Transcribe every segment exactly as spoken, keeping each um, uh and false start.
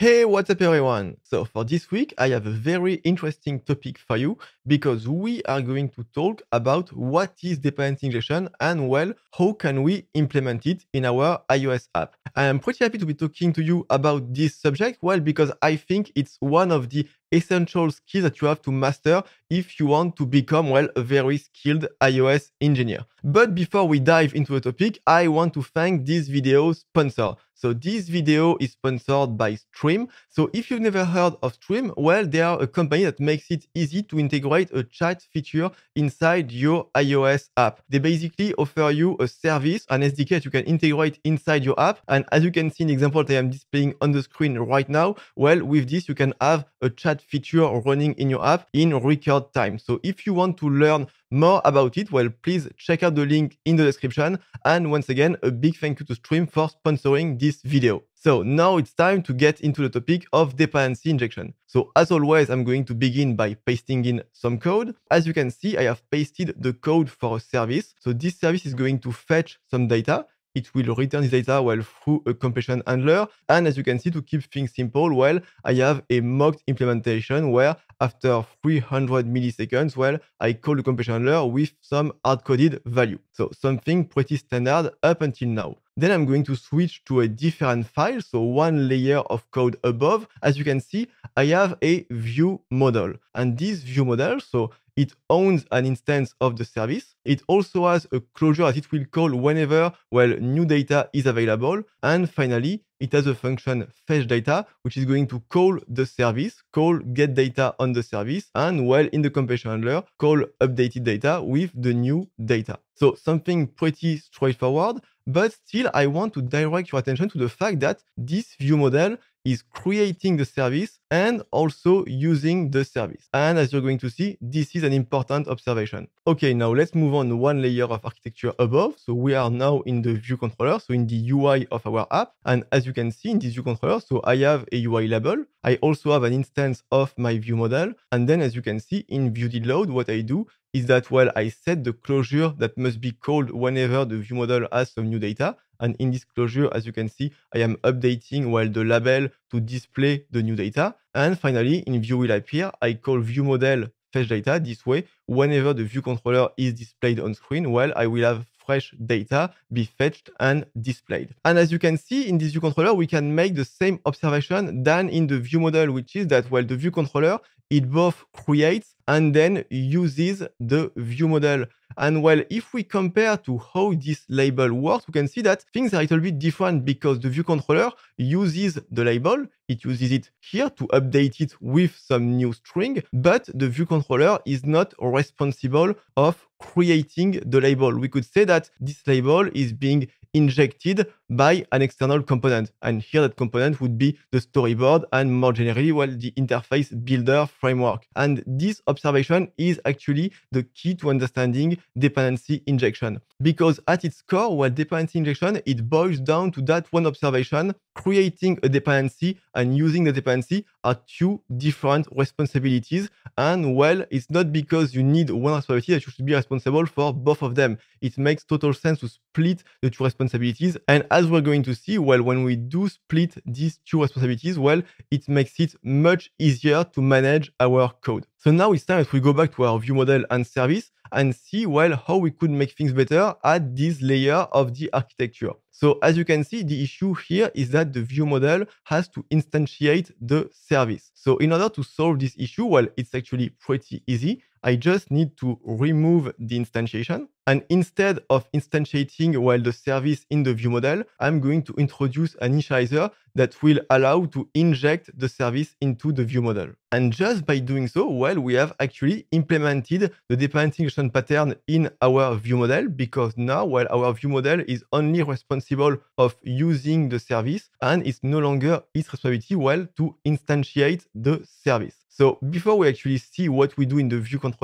Hey, what's up everyone? So for this week, I have a very interesting topic for you because we are going to talk about what is dependency injection and well, how can we implement it in our iOS app. I am pretty happy to be talking to you about this subject, well, because I think it's one of the essential skills that you have to master if you want to become, well, a very skilled iOS engineer. But before we dive into the topic, I want to thank this video sponsor. So this video is sponsored by Stream. So if you've never heard of Stream, well, they are a company that makes it easy to integrate a chat feature inside your iOS app. They basically offer you a service, an S D K that you can integrate inside your app. And as you can see in the example that I am displaying on the screen right now, well, with this, you can have a chat feature running in your app in record time. So if you want to learn more about it, well, please check out the link in the description. And once again, a big thank you to Stream for sponsoring this video. So now it's time to get into the topic of dependency injection. So as always, I'm going to begin by pasting in some code. As you can see, I have pasted the code for a service. So this service is going to fetch some data. It will return this data well through a completion handler. And as you can see, to keep things simple, well, I have a mocked implementation where after three hundred milliseconds, well, I call the completion handler with some hard-coded value. So something pretty standard up until now. Then I'm going to switch to a different file, so one layer of code above. As you can see, I have a view model. And this view model, so it owns an instance of the service. It also has a closure that it will call whenever, well, new data is available. And finally, it has a function fetch data, which is going to call the service, call get data on the service, and well, in the completion handler, call updated data with the new data. So something pretty straightforward, but still I want to direct your attention to the fact that this view model is creating the service and also using the service. And as you're going to see, this is an important observation. Okay, now let's move on one layer of architecture above. So we are now in the view controller, so in the U I of our app. And as you can see in this view controller, so I have a U I label. I also have an instance of my view model. And then as you can see in view did load, what I do is that, well, I set the closure that must be called whenever the view model has some new data. And in this closure, as you can see, I am updating well the label to display the new data. And finally, in view will appear, I call view model fetch data. This way, whenever the view controller is displayed on screen, well, I will have fresh data be fetched and displayed. And as you can see in this view controller, we can make the same observation than in the view model, which is that, well, the view controller, it both creates and then uses the view model. And well, if we compare to how this label works, we can see that things are a little bit different because the view controller uses the label. It uses it here to update it with some new string, but the view controller is not responsible of creating the label. We could say that this label is being injected by an external component. And here that component would be the storyboard and more generally, well, the interface builder framework. And this observation is actually the key to understanding dependency injection. Because at its core, well, dependency injection, it boils down to that one observation. Creating a dependency and using the dependency are two different responsibilities. And well, it's not because you need one responsibility that you should be responsible for both of them. It makes total sense to split the two responsibilities. And as we're going to see, well, when we do split these two responsibilities, well, it makes it much easier to manage our code. So now it's time that we go back to our view model and service and see, well, how we could make things better at this layer of the architecture. So as you can see, the issue here is that the view model has to instantiate the service. So in order to solve this issue, well, it's actually pretty easy. I just need to remove the instantiation. And instead of instantiating well, the service in the view model, I'm going to introduce an initializer that will allow to inject the service into the view model. And just by doing so, well, we have actually implemented the dependency injection pattern in our view model because now, well, our view model is only responsible of using the service and it's no longer its responsibility, well, to instantiate the service. So before we actually see what we do in the view controller,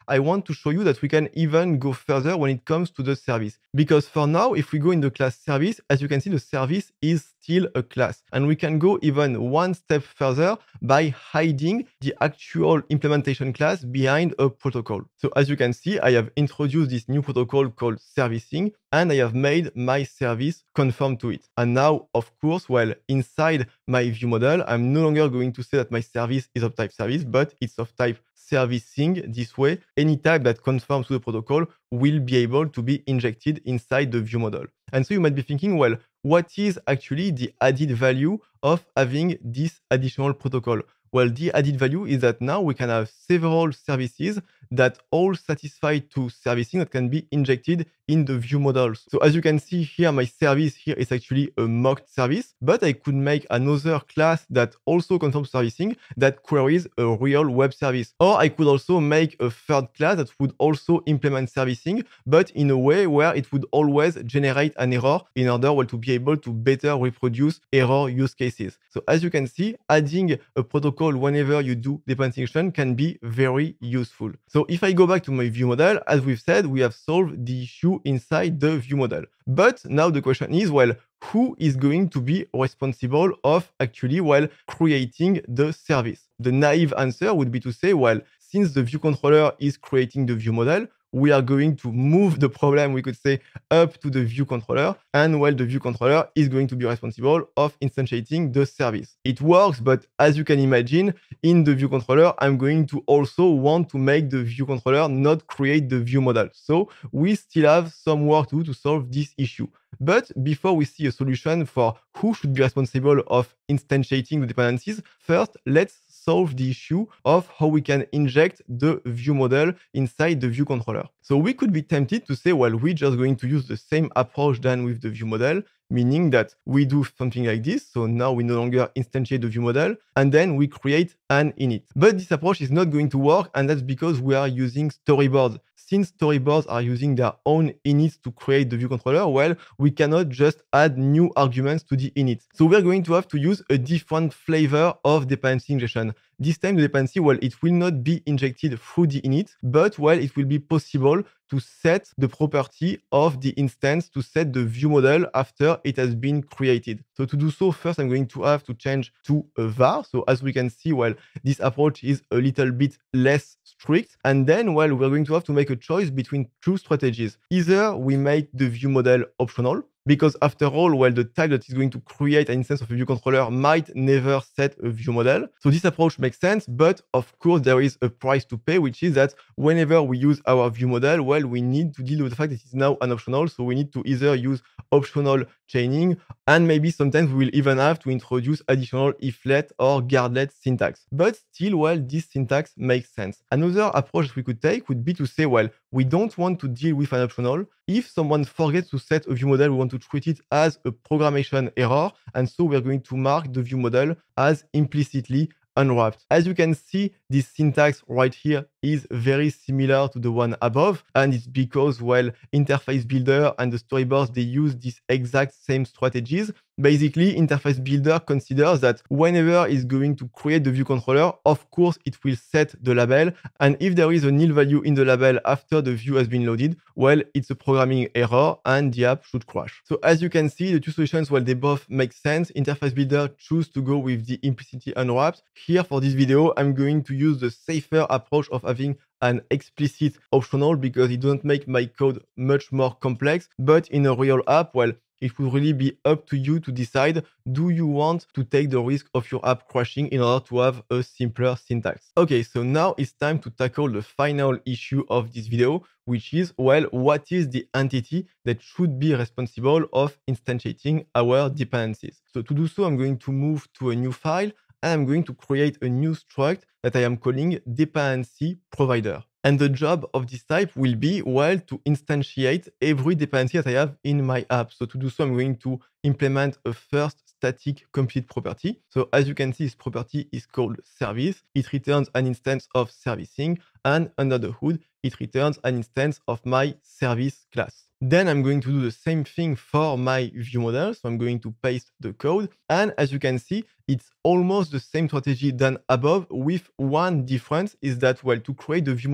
I want to show you that we can even go further when it comes to the service. Because for now, if we go in the class service, as you can see, the service is still a class. And we can go even one step further by hiding the actual implementation class behind a protocol. So as you can see, I have introduced this new protocol called servicing, and I have made my service conform to it. And now, of course, well, inside my view model, I'm no longer going to say that my service is of type service, but it's of type servicing. This way, any type that conforms to the protocol will be able to be injected inside the view model. And so you might be thinking, well, what is actually the added value of having this additional protocol? Well, the added value is that now we can have several services that all satisfy to servicing that can be injected in the view models. So as you can see here, my service here is actually a mocked service, but I could make another class that also conforms to servicing that queries a real web service. Or I could also make a third class that would also implement servicing, but in a way where it would always generate an error in order well, to be able to better reproduce error use cases. So as you can see, adding a protocol whenever you do dependency injection can be very useful. So if I go back to my view model, as we've said, we have solved the issue inside the view model. But now the question is, well, who is going to be responsible of actually, well, creating the service? The naive answer would be to say, well, since the view controller is creating the view model, we are going to move the problem, we could say, up to the view controller, and well, the view controller is going to be responsible of instantiating the service. It works, but as you can imagine, in the view controller, I'm going to also want to make the view controller not create the view model. So we still have some work to do to solve this issue. But before we see a solution for who should be responsible of instantiating the dependencies, first, let's solve the issue of how we can inject the view model inside the view controller. So we could be tempted to say, well, we're just going to use the same approach than with the view model, meaning that we do something like this. So now we no longer instantiate the view model, and then we create an init. But this approach is not going to work, and that's because we are using storyboards. Since storyboards are using their own inits to create the view controller, well, we cannot just add new arguments to the init. So we're going to have to use a different flavor of dependency injection. This time the dependency, well, it will not be injected through the init, but well, it will be possible to set the property of the instance, to set the view model after it has been created. So to do so, first I'm going to have to change to a var. So as we can see, well, this approach is a little bit less strict. And then, well, we're going to have to make a choice between two strategies. Either we make the view model optional, because after all, well, the type that is going to create an instance of a view controller might never set a view model. So this approach makes sense, but of course there is a price to pay, which is that whenever we use our view model, well, we need to deal with the fact that it is now an optional. So we need to either use optional chaining, and maybe sometimes we will even have to introduce additional iflet or guardlet syntax. But still, well, this syntax makes sense. Another approach we could take would be to say, well, we don't want to deal with an optional. If someone forgets to set a view model, we want to treat it as a programmation error, and so we're going to mark the view model as implicitly unwrapped. As you can see, this syntax right here is very similar to the one above, and it's because, well, Interface Builder and the storyboards, they use these exact same strategies. Basically, Interface Builder considers that whenever it's going to create the view controller, of course, it will set the label, and if there is a nil value in the label after the view has been loaded, well, it's a programming error and the app should crash. So as you can see, the two solutions, well, they both make sense. Interface Builder choose to go with the implicitly unwrapped. Here for this video, I'm going to use the safer approach of having an explicit optional because it doesn't make my code much more complex. But in a real app, well, it will really be up to you to decide, do you want to take the risk of your app crashing in order to have a simpler syntax? Okay, so now it's time to tackle the final issue of this video, which is, well, what is the entity that should be responsible of instantiating our dependencies? So to do so, I'm going to move to a new file, and I'm going to create a new struct that I am calling dependency provider. And the job of this type will be, well, to instantiate every dependency that I have in my app. So to do so, I'm going to implement a first static compute property. So as you can see, this property is called service. It returns an instance of servicing, and under the hood, it returns an instance of my service class. Then I'm going to do the same thing for my view model. So I'm going to paste the code. And as you can see, it's almost the same strategy than above, with one difference is that, well, to create the view model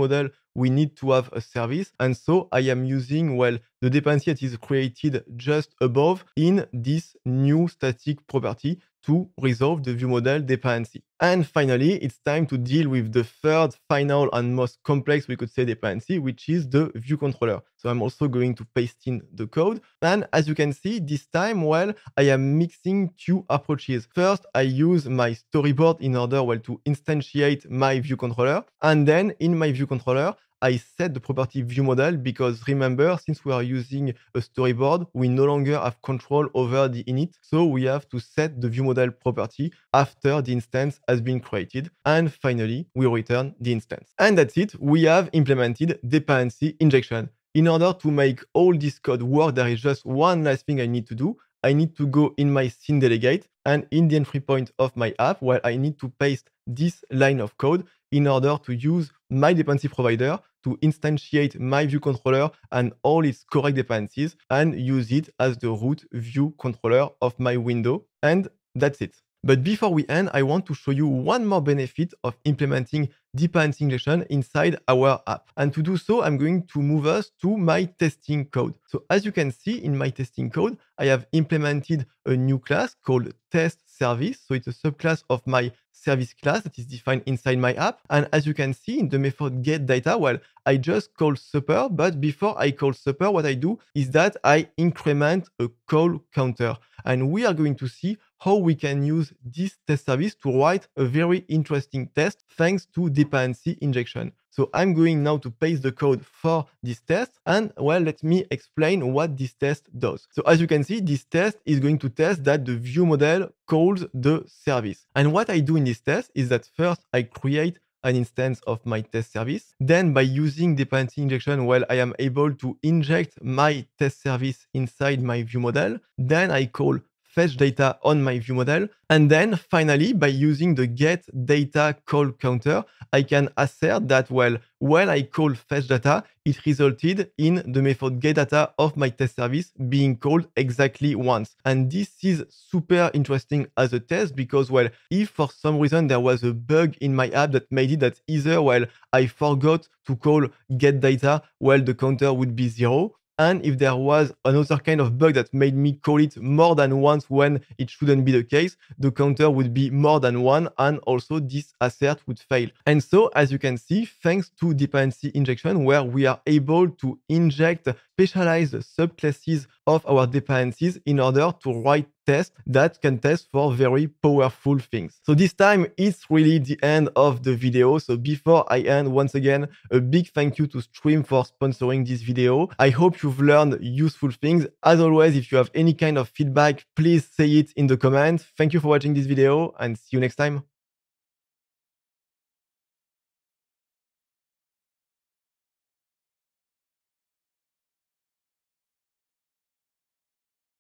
we need to have a service. And so I am using, well, the dependency that is created just above in this new static property to resolve the view model dependency. And finally, it's time to deal with the third, final, and most complex, we could say, dependency, which is the view controller. So I'm also going to paste in the code. And as you can see, this time, well, I am mixing two approaches. First, I use my storyboard in order, well, to instantiate my view controller. And then in my view controller, I set the property view model because remember, since we are using a storyboard, we no longer have control over the init. So we have to set the view model property after the instance has been created. And finally, we return the instance. And that's it. We have implemented dependency injection. In order to make all this code work, there is just one last thing I need to do. I need to go in my scene delegate and in the entry point of my app, where I need to paste this line of code in order to use my dependency provider to instantiate my view controller and all its correct dependencies and use it as the root view controller of my window. And that's it. But before we end, I want to show you one more benefit of implementing dependency injection inside our app. And to do so, I'm going to move us to my testing code. So as you can see in my testing code, I have implemented a new class called test service. So it's a subclass of my service class that is defined inside my app. And as you can see in the method get data, well, I just call super, but before I call super, what I do is that I increment a call counter. And we are going to see how we can use this test service to write a very interesting test thanks to dependency injection. So I'm going now to paste the code for this test and well, let me explain what this test does. So as you can see, this test is going to test that the view model calls the service. And what I do in this test is that first I create an instance of my test service. Then by using dependency injection, well, I am able to inject my test service inside my view model. Then I call fetch data on my view model. And then finally, by using the get data call counter, I can assert that, well, when I call fetch data, it resulted in the method get data of my test service being called exactly once. And this is super interesting as a test because, well, if for some reason there was a bug in my app that made it that either, well, I forgot to call get data, well, the counter would be zero. And if there was another kind of bug that made me call it more than once when it shouldn't be the case, the counter would be more than one and also this assert would fail. And so, as you can see, thanks to dependency injection, where we are able to inject specialized subclasses of our dependencies in order to write tests that can test for very powerful things. So this time, it's really the end of the video. So before I end, once again, a big thank you to Stream for sponsoring this video. I hope you've learned useful things. As always, if you have any kind of feedback, please say it in the comments. Thank you for watching this video and see you next time.